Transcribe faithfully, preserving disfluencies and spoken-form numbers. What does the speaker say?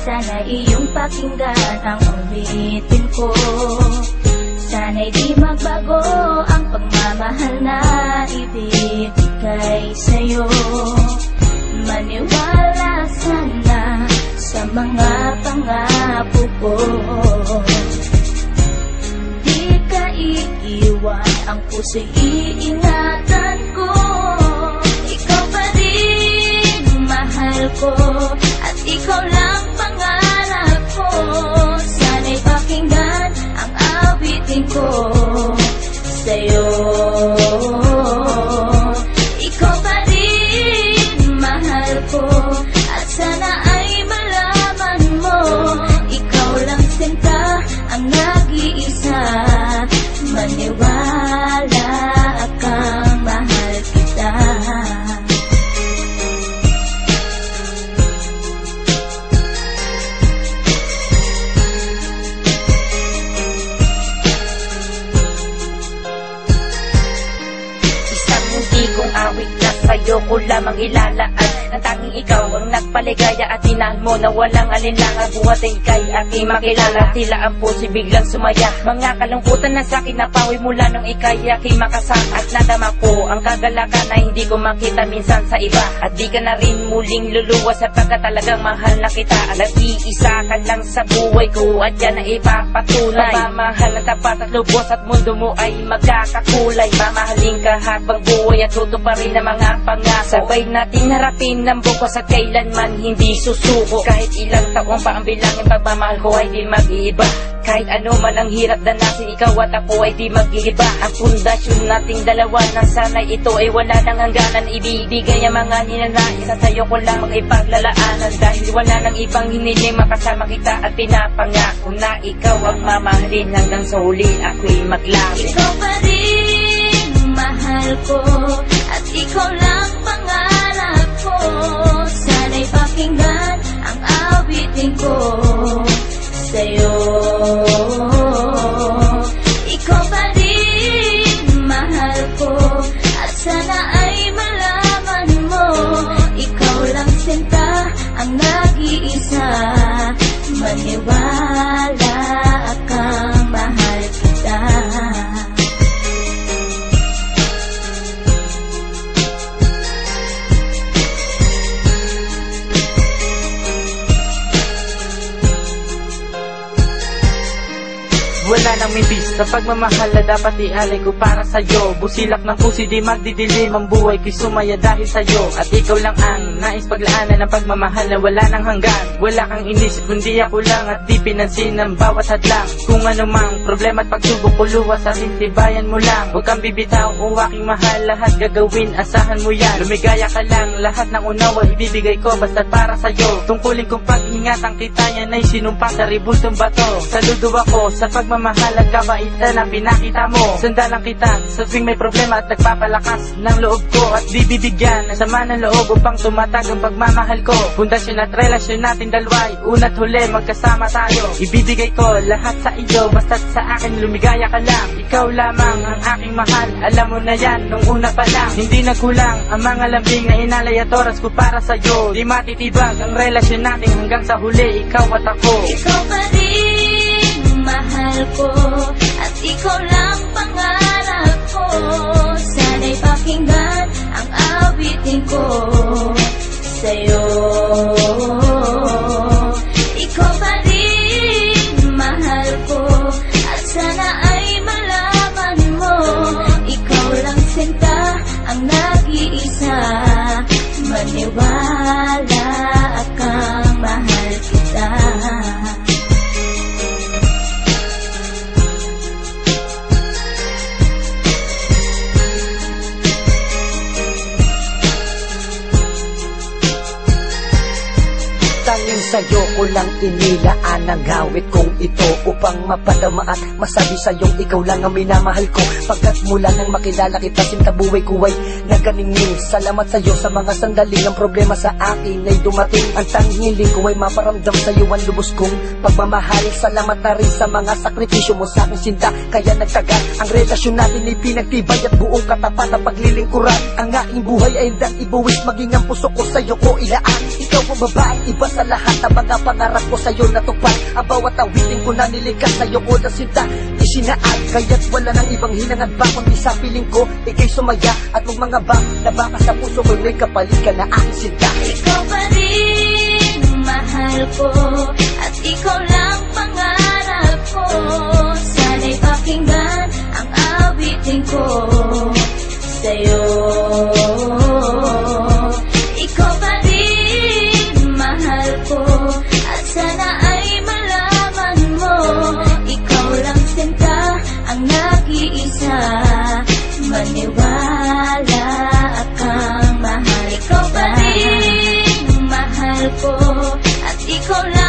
Sana iyong pakinggan ang awitin ko. Sana'y di magbago ang pagmamahal na ibibigay sa'yo. Maniwala sana sa mga pangako ko. Di ka iiwan, ang puso'y iingatan ko. Ikaw pa rin mahal ko, at ikaw lang pangarap ko. Sana'y pakinggan ang awitin ko sa'yo. Ikaw pa rin mahal ko, at sana ay malaman mo, ikaw lang sinta ang nag-iisa. Maniwala kang mahal kita. Kung awit na sa'yo ko lamang ilalaan, ang tanging ikaw ang nagpaligaya at tinahal mo na walang alinlangan. Buhat ay ika'y aking makilala, tila ang puso'y biglang sumaya. Mga kalungkutan na sa'kin napawi mula nung ika'y aking makasama. At nadama ko ang kagalakan na hindi ko makita minsan sa iba. At di ka na rin muling luluwa sapagkat talagang mahal na kita. Nag-iisa ka lang sa buhay ko at yan ang ipapatunay. Pamamahal na tapat at lubos at mundo mo ay magkakakulay. Mamahalin ka habang buhay at tuto pa rin ang mga pangako. Sabay natin harapin ng bukos at kailanman hindi susuko. Kahit ilang taong pa ang bilangin, pagmamahal ko ay di mag-iiba. Kahit ano man ang hirap danasin, ikaw at ako ay di mag-iiba. Ang pundasyon nating dalawa na sana'y ito ay wala nang hangganan. Ibibigay ang mga ninanais at sa'yo ko lamang ipaglalaanan. Dahil wala nang ibang hiniling, makasama kita at pinapangako na ikaw ang mamahalin hanggang sa huli ako'y maglapit. Ikaw pa rin mahal ko, at ikaw lang pangarap ko. Sana'y pakinggan ang awitin ko sa'yo. Ikaw pa rin mahal ko, at sana ay malaman mo, ikaw lang sinta ang nag-iisa. Maniwala kang mahal kita. Wala nang mibis sa pagmamahal na dapat ialay ko para sa'yo. Busilak ng puso di magdidilim, ang buhay ko'y sumaya dahil sa'yo. At ikaw lang ang nais paglaanan ng pagmamahal na wala nang hanggan. Wala kang inisip kundi ako lang, at di pinansin ang bawat hadlang. Kung anumang problema at pagsubok ko luwas sa tintibayan mo lang. Huwag kang bibitaw o aking mahal, lahat gagawin, asahan mo yan. Lumigaya ka lang, lahat ng unawa ibibigay ko basta't para sa'yo. Tungkulin kong pag-ingatan kita, yan ay sinumpa sa ribultong bato. Saludo ako sa pagmamahal mahal at kabaitan na pinakita mo. Sandalang kita sa tuwing may problema at nagpapalakas ng loob ko. At di bibigyan ng sama ng loob upang tumatag ang pagmamahal ko. Pundasyon at relasyon natin dalawa'y una't huli magkasama tayo. Ibibigay ko lahat sa iyo basta't sa akin lumigaya ka lang. Ikaw lamang ang aking mahal, alam mo na yan nung una pa lang. Hindi nagkulang ang mga lambing na inalay at oras ko para sa'yo. Di matitibag ang relasyon natin hanggang sa huli, ikaw at ako. Ikaw pa rin mahal ko, at ikaw lang pangarap ko. Sana'y pakinggan ang awitin ko sa'yo. Ikaw pa rin mahal ko, at sana ay malaman mo, ikaw lang sinta ang nag-iisa. Maniwala kang mahal kita. Tanging sa'yo ko lang inilaan ang gawit kong ito upang mapadama at masabi sa'yong ikaw lang ang minamahal ko. Pagkat mula nang makilala kita, sinta buhay ko ay naganingning. Salamat sa'yo sa mga sandaling ang problema sa akin ay dumating. Ang tanging hiling ko ay maparamdam sa'yo ang lubos kong pagmamahal. Salamat na rin sa mga sakripisyo mo sa aking sinta, kaya nagtagal ang relasyon natin ay pinagtibay at buong katapat ang paglilingkuran. Ang aking buhay ay hindang ibuwis, maging ang puso ko sa'yo ko ilaan. Ikaw ang babae, iba sa lahat ng mga pangarap ko sa'yo natupad. Ang bawat awitin ko na nilikas sa'yo ko na sinta isinaad, kaya't wala nang ibang hinangad ba kundi sa piling ko ikay sumaya at magmangaba na baka sa puso ko'y may kapalit ka na aking sinta. Ikaw pa rin mahal ko at ikaw lang pangarap ko. Sana'y pakinggan ang awitin ko sa'yo. Ikaw pa rin mahal ko at sana ay malaman mo, ikaw lang sinta ang nag-iisa. Maniwala kang mahal. Ikaw pa rin mahal ko at ikaw lang